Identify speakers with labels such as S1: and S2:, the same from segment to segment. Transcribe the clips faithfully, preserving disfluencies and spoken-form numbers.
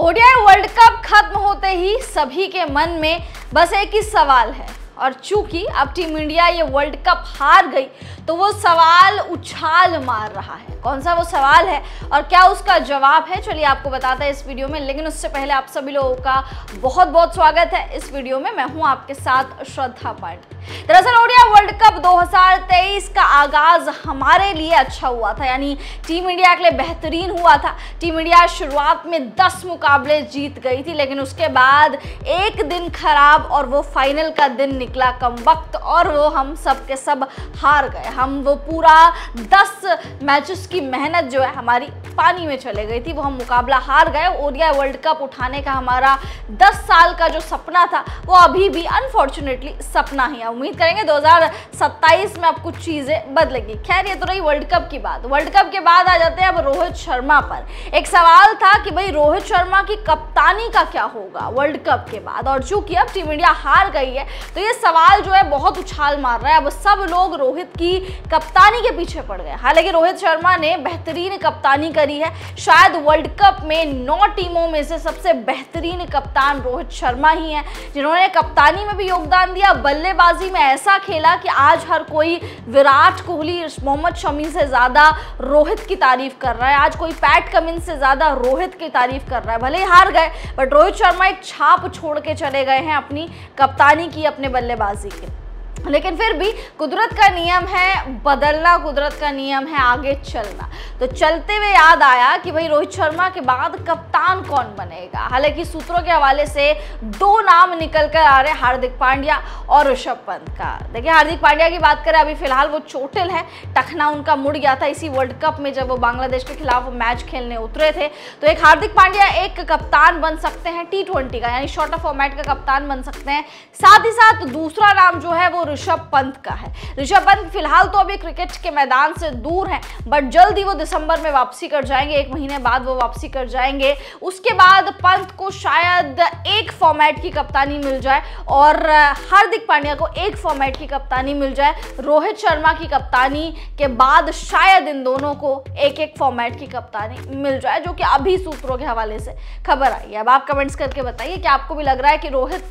S1: ODI world cup खत्म होते ही सभी के मन में बस एक ही सवाल है, और चूंकि अब टीम इंडिया ये वर्ल्ड कप हार गई तो वो सवाल उछाल मार रहा है। कौन सा वो सवाल है और क्या उसका जवाब है, चलिए आपको बताते हैं इस वीडियो में। लेकिन उससे पहले आप सभी लोगों का बहुत बहुत स्वागत है इस वीडियो में। मैं हूं आपके साथ श्रद्धा पाटिल। दरअसल ओडीआई वर्ल्ड कप दो हज़ार तेईस का आगाज हमारे लिए अच्छा हुआ था, यानी टीम इंडिया के लिए बेहतरीन हुआ था। टीम इंडिया शुरुआत में दस मुकाबले जीत गई थी, लेकिन उसके बाद एक दिन खराब और वो फाइनल का दिन निकला कम वक्त, और वो हम सब के सब हार गए। हम वो पूरा दस मैचेस की मेहनत जो है हमारी पानी में चले गई थी, वो हम मुकाबला हार गए। ओडीआई वर्ल्ड कप उठाने का हमारा दस साल का जो सपना था वो अभी भी अनफॉर्चुनेटली सपना ही है। उम्मीद करेंगे दो हज़ार सत्ताईस में अब कुछ चीजें बदलेगी। खैर, ये तो रही वर्ल्ड कप की बात। वर्ल्ड कप के बाद आ जाते हैं अब रोहित शर्मा पर। एक सवाल था कि भाई रोहित शर्मा की कप्तानी का क्या होगा वर्ल्ड कप के बाद, और चूंकि अब टीम इंडिया हार गई है तो ये सवाल जो है बहुत उछाल मार रहा है। अब सब लोग रोहित की कप्तानी के पीछे पड़ गए। हालांकि रोहित शर्मा ने बेहतरीन कप्तानी करी है। शायद वर्ल्ड कप में नौ टीमों में से सबसे बेहतरीन कप्तान रोहित शर्मा ही है, जिन्होंने कप्तानी में भी योगदान दिया, बल्लेबाजी में ऐसा खेला कि आज हर कोई विराट कोहली, मोहम्मद शमी से ज्यादा रोहित की तारीफ कर रहा है। आज कोई पैट कमिंस से ज्यादा रोहित की तारीफ कर रहा है। भले ही हार गए बट रोहित शर्मा एक छाप छोड़ के चले गए हैं अपनी कप्तानी की, अपने बल्लेबाजी की। लेकिन फिर भी कुदरत का नियम है बदलना, कुदरत का नियम है आगे चलना। तो चलते हुए याद आया कि भाई रोहित शर्मा के बाद कप्तान कौन बनेगा। हालांकि सूत्रों के हवाले से दो नाम निकल कर आ रहे हैं, हार्दिक पांड्या और ऋषभ पंत का। देखिए, हार्दिक पांड्या की बात करें, अभी फिलहाल वो चोटिल है, टखना उनका मुड़ गया था इसी वर्ल्ड कप में जब वो बांग्लादेश के खिलाफ मैच खेलने उतरे थे। तो एक हार्दिक पांड्या एक कप्तान बन सकते हैं टी ट्वेंटी का, यानी शॉर्टर फॉर्मेट का कप्तान बन सकते हैं। साथ ही साथ दूसरा नाम जो है वो ऋषभ पंत का है। ऋषभ पंत फिलहाल तो अभी क्रिकेट के मैदान से दूर हैं, बट जल्द ही वो दिसंबर में वापसी कर जाएंगे, एक महीने बाद वो वापसी कर जाएंगे। उसके बाद पंत को शायद एक फॉर्मेट की कप्तानी मिल जाए और हार्दिक पांड्या को एक फॉर्मेट की कप्तानी मिल जाए। रोहित शर्मा की कप्तानी के बाद शायद इन दोनों को एक एक फॉर्मेट की कप्तानी मिल जाए, जो कि अभी सूत्रों के हवाले से खबर आई है। अब आप कमेंट्स करके बताइए कि आपको भी लग रहा है कि रोहित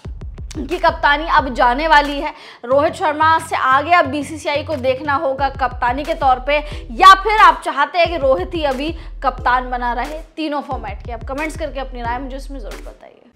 S1: की कप्तानी अब जाने वाली है, रोहित शर्मा से आगे अब बीसीसीआई को देखना होगा कप्तानी के तौर पे, या फिर आप चाहते हैं कि रोहित ही अभी कप्तान बना रहे तीनों फॉर्मेट के। आप कमेंट्स करके अपनी राय मुझे इसमें जरूर बताइए।